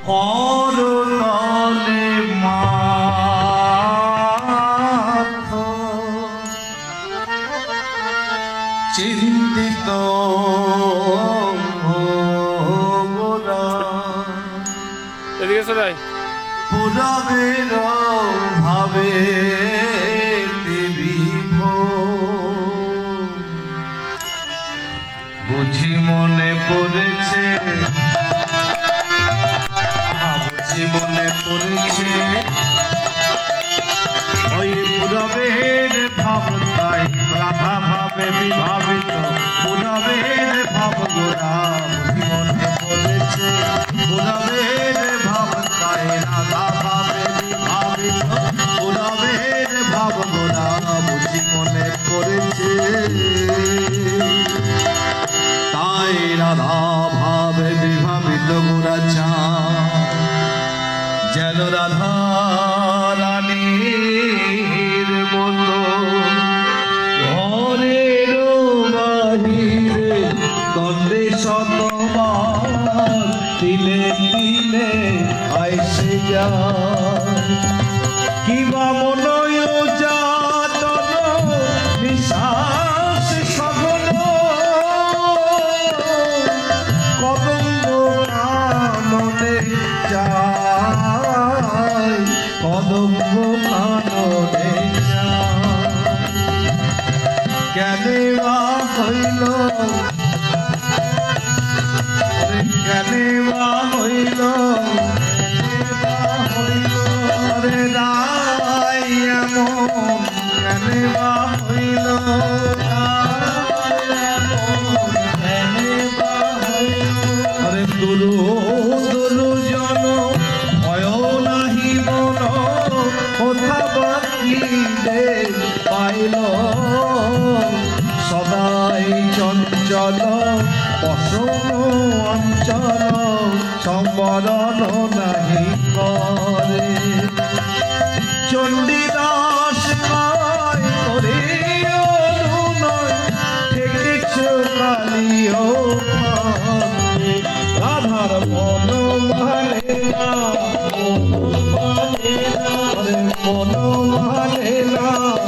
পরতলে math চিন্তিত পুরবের ভাবে বুঝি মনে পড়েছে বুঝি মনে পড়েছে ওই পুরবের ভাবতাই রাধা ভাবে বিভাবিত পুরবের ভাব গোরা বুঝি মনে পড়েছে পুরবের ভাবতাই রাধা ভাবে বিভাবিত পুরবের ভাব গোরা বুঝি মনে পড়েছে তাই রাধা ভাবে বিভাবিত গোরা যেন রাধা রানীর মতো ঘরের বাহিরে দ্বন্দ্বে শতবার তিলে তিলে আইসে যায় কিবা মনয় যাতন নিঃশ্বাস সঘন কদম্ব কাননে যায় কদম্ব কাননে কেনে বা হইল কেনে বা হইল রে রাই এমন কেনে বা হইল কেনে বা হইল আরে দুরু দুরু জন ভয় নাহি মন কথা বাকিলে পাইল সদাই চঞ্চল বসন অঞ্চল সম্বরণ নাহি করে চণ্ডীদাস কয় করে অনুনয় ঠেকেছ কালিও রাধার মন মানে না মন মানে না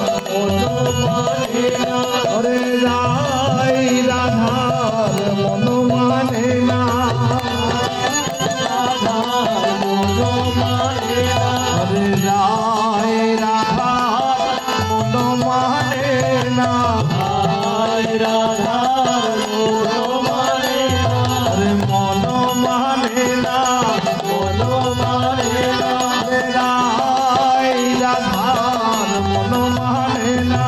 অরে রাই রাধার মন মানে না অরে রাই রাধার মন মানে না রাধার মন মানে অরে মন মানে না মন মানে না রাই রাধার মন মানে না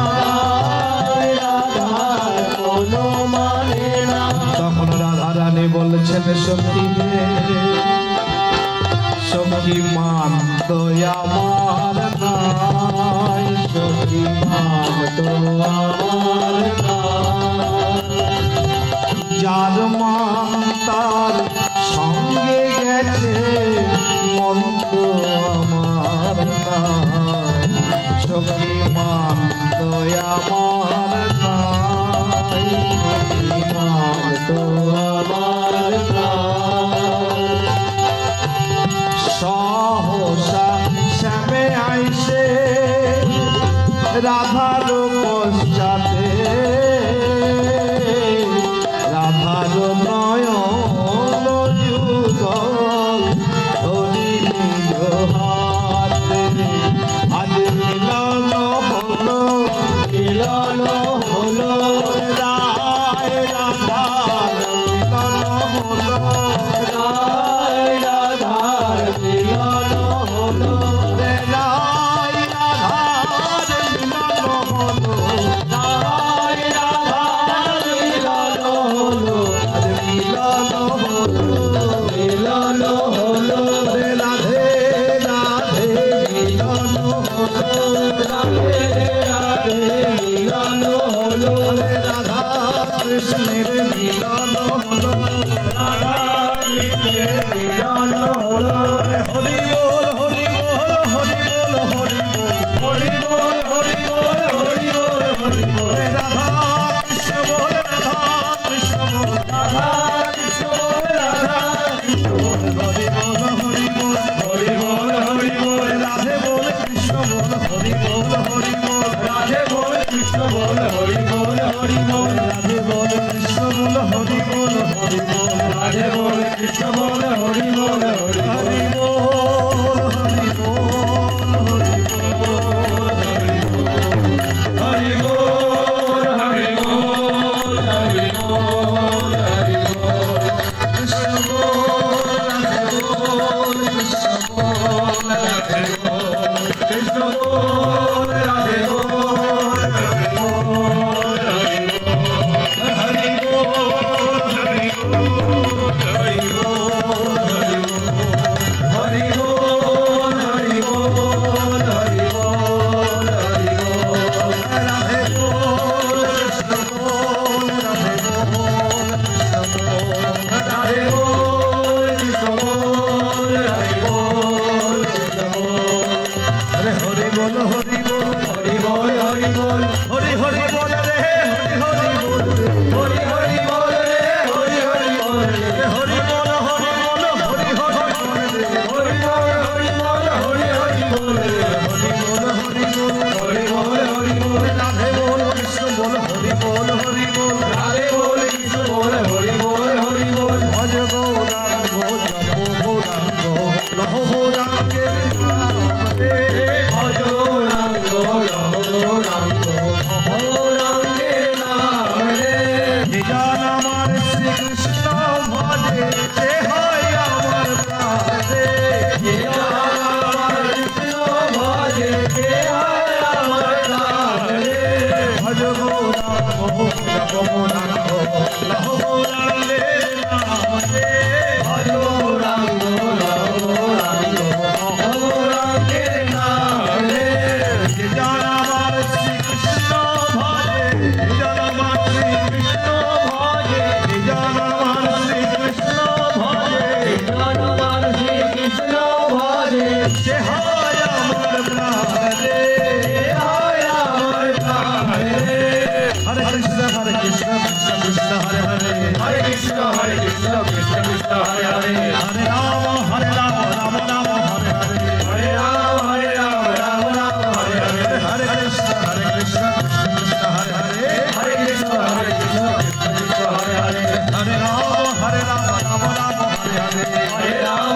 তখন রাধা রানী বলছেন সখী সখী মান তো আমার নাই সখী মান তো আমার যার মান তার সঙ্গে গেছে মন তো আমার নাই সখী মান তো আমার নাই মান তো আমার সহসা শ্যামে আইসে রাধার পশ্চাতে রাধার নয়ন যুগল ধরিল হাতে আজ মিলন হলো মিলন হলো রায় রাধার মিলন হলো রায় রাধার মিলন হলো রায় রাধার মিলন হলো রায় রাধার মিলন হলো মিলন হলো মিলন হলো রাধে রাধে মিলন হলো রাধে রাধে মিলন হলো রাধা কৃষ্ণের মিলন হলো রাধা কৃষ্ণের মিলন হলো হরি বল হরি বল হরি বল হরি বল হরি বল হরি বল হরি বল হরি বল রাধা কৃষ্ণ বল রাধা কৃষ্ণ বল রাধা কৃষ্ণ বল রাধা কৃষ্ণ বল হরি বল হরি বল হরি বল হরি বল রাধে বল কৃষ্ণ বল হরি বল হরি বল রাধে বল কৃষ্ণ বল হরি বল হরি বল রাধে বল কৃষ্ণ বল হরি বল হরি বল রাধে বল কৃষ্ণ বল হরি বল হরি হরি বল হরি বল হরি বল হরি বল হরি বল হরি বল কৃষ্ণ বল রাধে বল কৃষ্ণ বল রাধে বল কৃষ্ণ বল রাধে বল হরি বল হরি বল হরি বল হরি বল হরি বল হরি বল হরি বল হরি বল রাধে বল কৃষ্ণ বল রাধে বল কৃষ্ণ বল রাধে বল কৃষ্ণ বল হরি বল কৃষ্ণ বল হরে হরি বল হরি বল হরি বল হরি বল হরি হরি বল রে হরি হরি বল হরি হরি বল রে হরি হরি বল রে হরি বল হরি বল হরি হরি বল রে হরি বল হরি বল হরি হরি বল রে হরি বল হরি বল হরি বল হরি বল রাধে বল কৃষ্ণ বল হরি বল হরি বল রাধে বল কৃষ্ণ বল হরি বল হরি বল ভজ গৌরাঙ্গ জপো গৌরাঙ্গ লহ গৌরাঙ্গে রে ভজ গৌরাঙ্গ লহ গৌরাঙ্গ গৌরাঙ্গে নাম রে নিজান আমার শ্রীকৃষ্ণ ভজে যে হয় আমার প্রাণে নিজান আমার কৃষ্ণ ভজে যে হয় আমার প্রাণে ভজ গৌরাঙ্গ জপ গৌরাঙ্গ লহ গৌরাঙ্গে নাম রে ভজ গৌরাঙ্গ লহ গৌরাঙ্গ গৌরাঙ্গে নাম রে নিজান আমার শ্রীকৃষ্ণ ভজে নিজান আমার শ্রীকৃষ্ণ ভজে নিজান আমার শ্রীকৃষ্ণ ভজে নিজান আমার শ্রীকৃষ্ণ ভজে সে হয় আমার প্রাণে হয় আমার প্রাণে হরে কৃষ্ণ কৃষ্ণ কৃষ্ণ হরে হরে হরে কৃষ্ণ কৃষ্ণ কৃষ্ণ হরে হরে হরে রাম রাম রাম হরে হরে হরে রাম রাম হরে হরে হরে কৃষ্ণ কৃষ্ণ কৃষ্ণ হরে হরে হরে কৃষ্ণ কৃষ্ণ কৃষ্ণ হরে হরে হরে রাম রাম হরে হরে হরে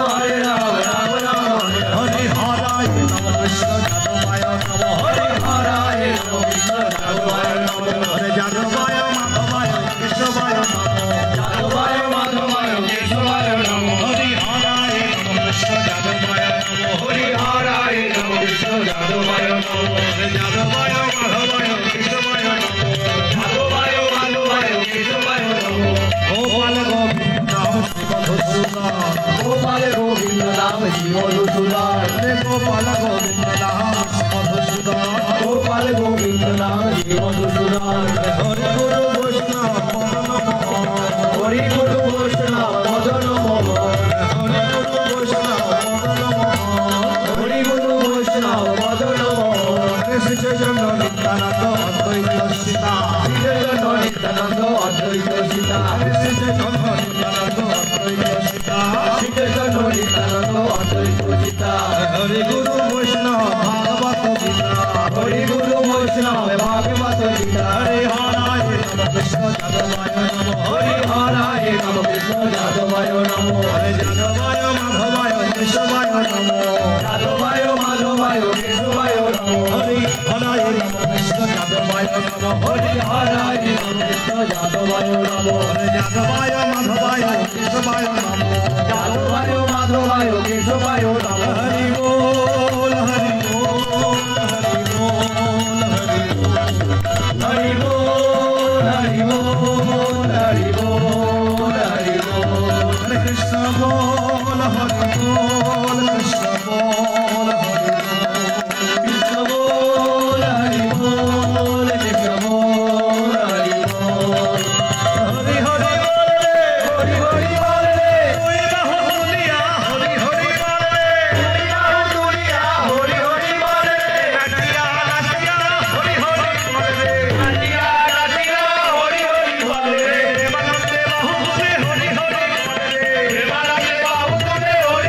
রাম রাম হরে হরে হরায় নমঃ কৃষ্ণ যাদবায় নমঃ হরে হরায় নমঃ কৃষ্ণ যাদবায় নমঃ হরে যাদবায় মাধবায় কৃষ্ণবায় নমঃ যাদবায় মাধবায় কৃষ্ণবায় নমঃ হরি হরায় নমঃ কৃষ্ণ যাদবায় নমঃ হরি হরায় নমঃ কৃষ্ণ যাদবায় নমঃ হরে যাদবায় মাধবায় কৃষ্ণবায় নমঃ যাদবায় মাধবায় কৃষ্ণবায় নমঃ গোপাল গোবিন্দ রাম শ্রী মধুসূদন গোপাল গোবিন্দ রাম শ্রী মধুসূদন রে গোপাল গোবিন্দ রাম শ্রী মধুসূদন গোপাল গোবিন্দ রাম শ্রী মধুসূদন হরে গুরু বৈষ্ণব মদন মোহন হরি গুরু বৈষ্ণব মদন মোহন হরি গুরু বৈষ্ণব মদন মোহন হরি গুরু বৈষ্ণব মদন মোহন শ্রী চৈতন্য নিত্যানন্দ অদ্বৈত সীতা শ্রী চৈতন্য নিত্যানন্দ অদ্বৈত সীতা শ্রী চৈতন্য নিত্যানন্দ অদ্বৈত সীতা শ্রী চৈতন্য নিত্যানন্দ অদ্বৈত সীতা হরি গুরু বৈষ্ণব ভাগবত গীতা হরি গুরু বৈষ্ণব ভাগবত গীতা হরে হরায় নমঃ কৃষ্ণ যাদবায় নমঃ হরি হরায় নমঃ কৃষ্ণ যাদবায় নমঃ হরে যাদবায় মাধবায় কৃষ্ণবায় নমঃ যাদবায় মাধবায় কৃষ্ণবায় নমঃ হরি হরায় নমঃ কৃষ্ণ যাদবায় নমঃ হরি হরায় নমঃ কৃষ্ণ যাদবায় নমঃ হরে যাদবায় মাধবায় কৃষ্ণবায় নমঃ যাদবায় মাধবায় কৃষ্ণবায় নমঃ হরি বল হরি বল হরি বল হরি বল হরি বল হরি বল হরি বল হরি বল হরে কৃষ্ণ বল হরি বল কৃষ্ণ বল হরি বল কৃষ্ণ বল হরি বল কৃষ্ণ বল হরি বল হরি হরি বল রে হরি হরি বল রে ওই বাহুলিয়া হরি হরি বল রে বাহুলিয়া হরি হরি বল রে নাচিয়া নাচিয়া হরি হরি বল রে নাচিয়া নাচিয়া হরি হরি বল রে বানন্দে বাহুলে হরি হরি বল রে বানন্দে বাহুলে হরি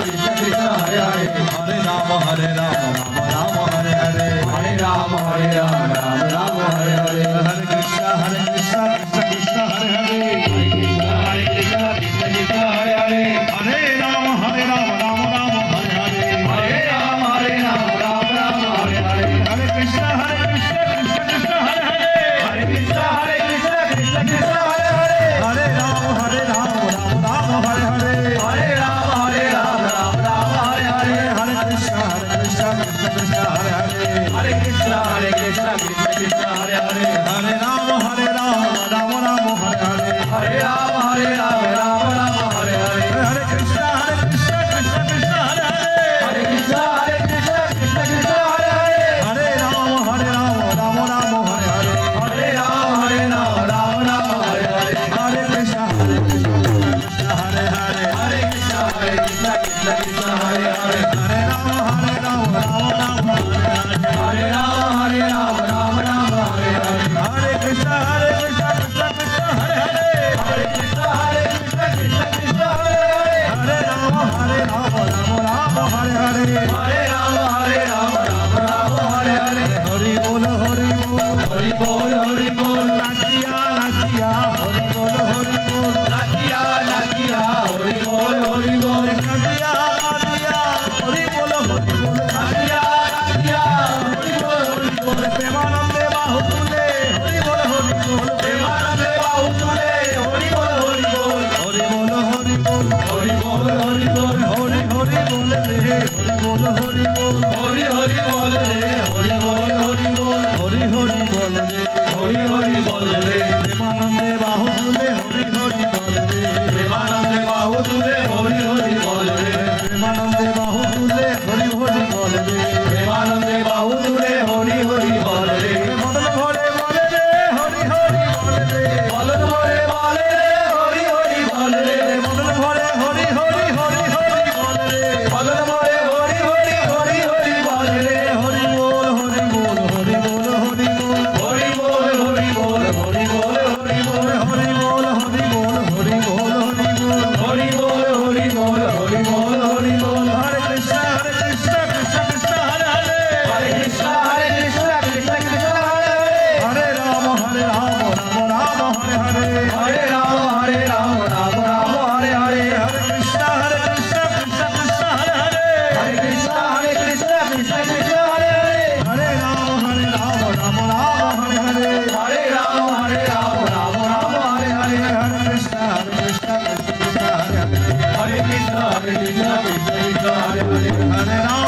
कृष्ण कृष्ण हरे हरे हरे राम राम राम हरे हरे हरे राम राम राम हरे हरे हरे कृष्ण कृष्ण कृष्ण हरे हरे हरे कृष्ण कृष्ण हरे हरे हरे राम राम राम हरे हरे हरे राम राम राम हरे हरे हरे कृष्ण कृष्ण कृष्ण हरे हरे हरे कृष्ण कृष्ण कृष्ण हरे हरे हरे राम राम हरे हरे हरे राम राम हरे हरे हरे कृष्ण कृष्ण कृष्ण हरे हरे हरे कृष्ण कृष्ण कृष्ण हरे हरे हरे राम राम राम हरे हरे हरे राम राम राम हरे हरे हरे कृष्ण कृष्ण कृष्ण हरे हरे हरे कृष्ण कृष्ण कृष्ण हरे हरे हरे राम राम राम हरे हरे हरे राम राम राम हरे हरे हरे कृष्ण कृष्ण हरे हरे हरे कृष्ण कृष्ण कृष्ण हरे हरे हरे राम राम हरे हरे हरे राम राम राम हरे हरे हरे कृष्ण कृष्ण कृष्ण हरे हरे हरे कृष्ण कृष्ण कृष्ण हरे हरे हरे राम राम हरे हरे हरे राम राम हरे हरे हरि बोल हरि बोल हरि बोल हरि बोल नाचिया नाचिया हरि बोल हरि बोल नाचिया नाचिया हरि बोल हरि बोल नाचिया नाचिया हरि बोल हरि बोल नाचिया नाचिया हरि बोल हरि बोल प्रेमानंदे बाहुले हरि बोल हरि बोल प्रेमानंदे बाहुले हरि बोल हरि बोल हरि बोल हरि बोल हरि बोल हरि बोल हरि हरि बोल रे हरि बोल हरि बोल हरि हरि बोल रे हरि बोल हरि बोल हरि हरि बोल रे हरि हरि बोल रे प्रेमानंदे बाहुले हरि हरि बोल रे प्रेमानंदे बाहुले हरि हरि बोल रे प्रेमानंदे बाहुले हरि हरि बोल रे प्रेमानंदे बाहुले हरि हरि बोल रे मदन भरे बोले रे हरि हरि बोल रे बोलन भरे बोले रे हरि हरि बोल रे मदन भरे हरि हरि हरि हरि बोल रे बोलन भरे हरि हरि हरि हरि बोल रे हरि बोल हरि बोल हरि बोल हरि बोल हरि बोल हरि बोल हरि बोल हरि बोल हरि बोल हरि बोल हरि बोल हरि बोल हरि बोल हरि बोल हरि बोल हरि बोल हरे कृष्ण कृष्ण कृष्ण हरे हरे हरे कृष्ण कृष्ण कृष्ण हरे हरे हरे राम राम राम हरे हरे हरे राम राम राम हरे हरे हरे कृष्ण कृष्ण कृष्ण हरे हरे हरे कृष्ण कृष्ण कृष्ण हरे हरे हरे राम राम राम हरे हरे हरे राम राम हरे हरे हरे कृष्ण कृष्ण कृष्ण हरे हरे हरे कृष्ण कृष्ण हरे हरे हरे राम